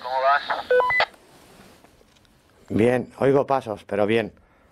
¿Cómo vas? Bien, oigo pasos, pero bien.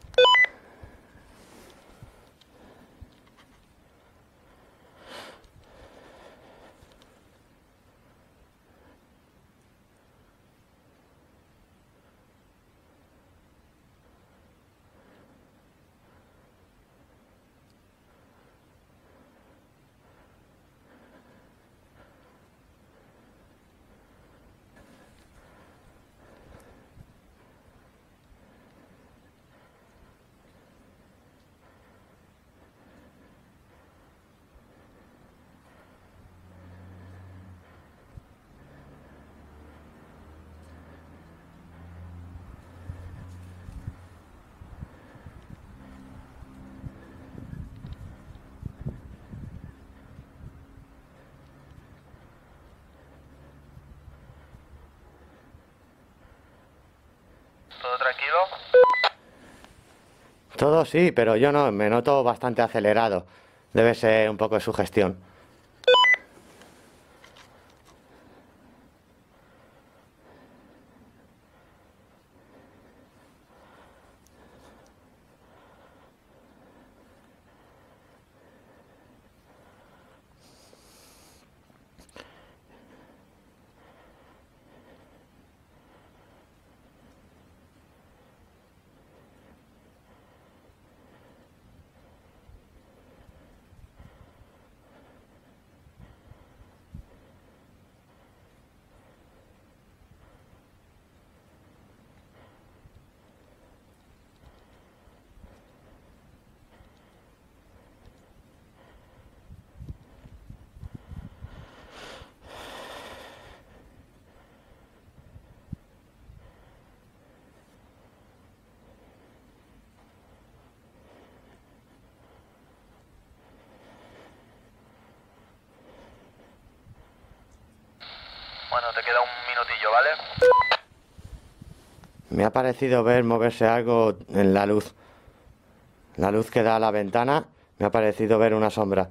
¿Todo tranquilo? Todo sí, pero yo no, me noto bastante acelerado. Debe ser un poco de sugestión. Bueno, te queda un minutillo, ¿vale? Me ha parecido ver moverse algo en la luz. La luz que da a la ventana, me ha parecido ver una sombra.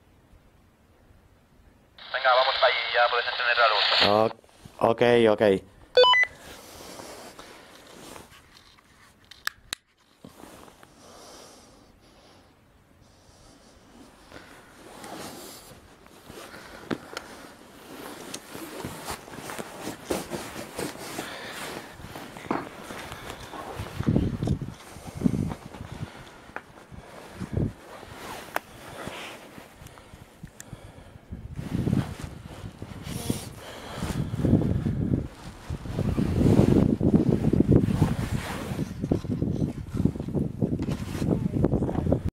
Venga, vamos para allí, ya puedes encender la luz. Ok, ok.